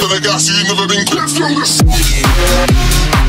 the gas, you never been close from this.